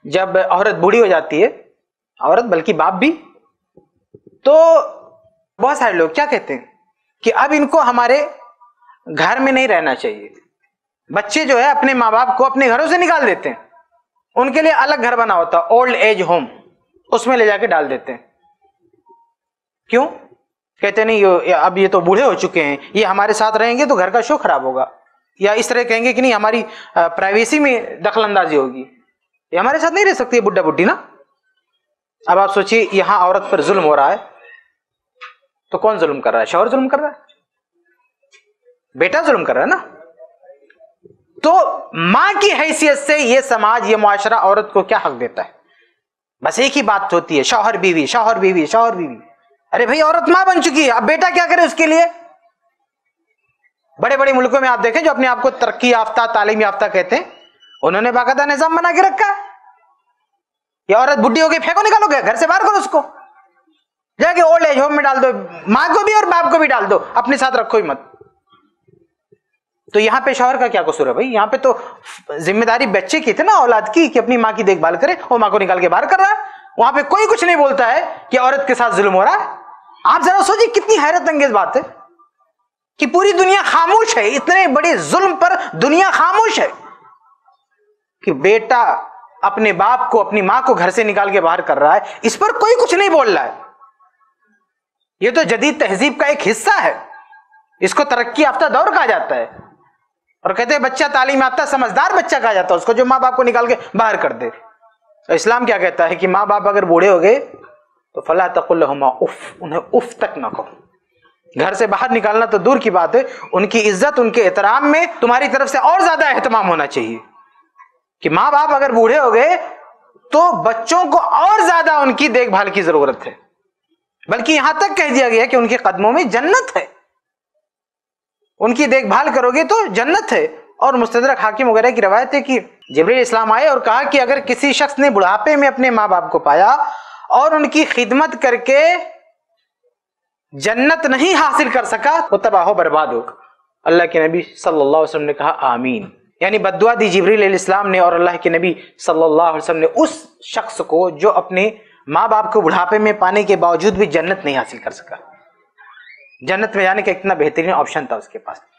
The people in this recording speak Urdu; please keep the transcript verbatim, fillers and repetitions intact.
جب عورت بوڑھی ہو جاتی ہے، عورت بلکہ باپ بھی، تو بہت سارے لوگ کیا کہتے ہیں کہ اب ان کو ہمارے گھر میں نہیں رہنا چاہیے. بچے جو ہے اپنے ماں باپ کو اپنے گھروں سے نکال دیتے ہیں، ان کے لیے الگ گھر بنا ہوتا ہے اولڈ ایج ہوم، اس میں لے جا کے ڈال دیتے ہیں. کیوں؟ کہتے نہیں یہ اب یہ تو بوڑھے ہو چکے ہیں، یہ ہمارے ساتھ رہیں گے تو گھر کا شو خراب ہوگا، یا اس طرح کہیں گے کہ نہیں ہماری پرائیویسی میں دخل اندازی ہوگی، یہ ہمارے ساتھ نہیں رہ سکتی بڈھا بڈھی نا. اب آپ سوچیے یہاں عورت پر ظلم ہو رہا ہے تو کون ظلم کر رہا ہے؟ شوہر ظلم کر رہا ہے، بیٹا ظلم کر رہا ہے نا. تو ماں کی حیثیت سے یہ سماج، یہ معاشرہ عورت کو کیا حق دیتا ہے؟ بس ایک ہی بات ہوتی ہے، شوہر بیوی شوہر بیوی شوہر بیوی. ارے بھائی عورت ماں بن چکی ہے، اب بیٹا کیا کرے اس کے لیے؟ بڑے بڑے ملکوں میں آپ دیکھیں جو اپنے آپ کو ترقی یافتہ تعلیم یافتہ کہتے ہیں، انہوں نے باقاعدہ نظام بنا کے رکھا ہے. یہ عورت بڈھی ہو گئی پھینکو، نکالو گے گھر سے باہر کرو، اس کو جا کے اولڈ ایج ہوم میں ڈال دو، ماں کو بھی اور باپ کو بھی ڈال دو، اپنے ساتھ رکھو ہی مت. تو یہاں پہ شوہر کا کیا قصور ہے بھائی؟ یہاں پہ تو ذمہ داری بچے کی تھی نا، اولاد کی، کہ اپنی ماں کی دیکھ بھال کرے، وہ ماں کو نکال کے باہر کر رہا ہے. وہاں پہ کوئی کچھ نہیں بولتا ہے کہ عورت کے ساتھ ظلم ہو رہا ہے. آپ ذرا سوچیں کتنی حیرت انگیز بات ہے کہ پوری دنیا خاموش ہے، اتنے بڑے ظلم پر دنیا خاموش ہے کہ بیٹا اپنے باپ کو، اپنی ماں کو گھر سے نکال کے باہر کر رہا ہے، اس پر کوئی کچھ نہیں بول رہا ہے. یہ تو جدید تہذیب کا ایک حصہ ہے، اس کو ترقی یافتہ دور کہا جاتا ہے، اور کہتے ہیں بچہ تعلیم یافتہ سمجھدار بچہ کہا جاتا ہے اس کو جو ماں باپ کو نکال کے باہر کر دے. اسلام کیا کہتا ہے کہ ماں باپ اگر بوڑھے ہو گئے تو فلا تقل لهما اف، انہیں اف تک نہ کہو. گھر سے باہر نکالنا تو دور کی بات ہے، ان کی عزت، ان کے احترام میں تمہاری طرف سے اور زیادہ اہتمام ہونا چاہیے. کہ ماں باپ اگر بوڑھے ہو گئے تو بچوں کو اور زیادہ ان کی دیکھ بھال کی ضرورت ہے، بلکہ یہاں تک کہہ دیا گیا کہ ان کے قدموں میں جنت ہے، ان کی دیکھ بھال کرو گے تو جنت ہے. اور مستدرک حاکم وغیرہ کی روایت ہے کہ جبرائیل اسلام آئے اور کہا کہ اگر کسی شخص نے بڑھاپے میں اپنے ماں باپ کو پایا اور ان کی خدمت کر کے جنت نہیں حاصل کر سکا وہ تباہ و برباد ہوگا. اللہ کے نبی صلی اللہ علیہ وسلم نے کہا آمین، یعنی بد دعا دی جبرائیل علیہ السلام نے اور اللہ کے نبی صلی اللہ علیہ وسلم نے اس شخص کو جو اپنے ماں باپ کو بڑھاپے میں پانے کے باوجود بھی جنت نہیں حاصل کر سکا. جنت میں جانے کا اتنا بہترین آپشن تھا اس کے پاس.